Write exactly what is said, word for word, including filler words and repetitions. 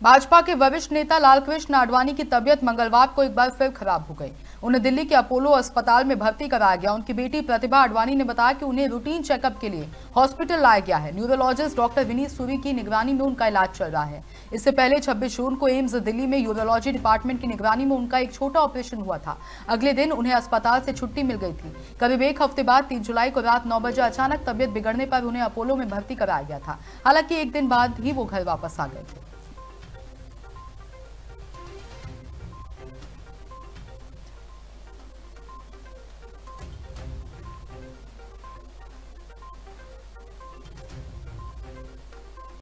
भाजपा के वरिष्ठ नेता लालकृष्ण आडवाणी की तबीयत मंगलवार को एक बार फिर खराब हो गई। उन्हें दिल्ली के अपोलो अस्पताल में भर्ती कराया गया। उनकी बेटी प्रतिभा आडवाणी ने बताया कि उन्हें रूटीन चेकअप के लिए हॉस्पिटल लाया गया है। न्यूरोलॉजिस्ट डॉक्टर विनीत सूरी की निगरानी में उनका इलाज चल रहा है। इससे पहले छब्बीस जून को एम्स दिल्ली में यूरोलॉजी डिपार्टमेंट की निगरानी में उनका एक छोटा ऑपरेशन हुआ था। अगले दिन उन्हें अस्पताल से छुट्टी मिल गई थी। करीब एक हफ्ते बाद तीन जुलाई को रात नौ बजे अचानक तबियत बिगड़ने पर उन्हें अपोलो में भर्ती कराया गया था। हालांकि एक दिन बाद ही वो घर वापस आ गए थे।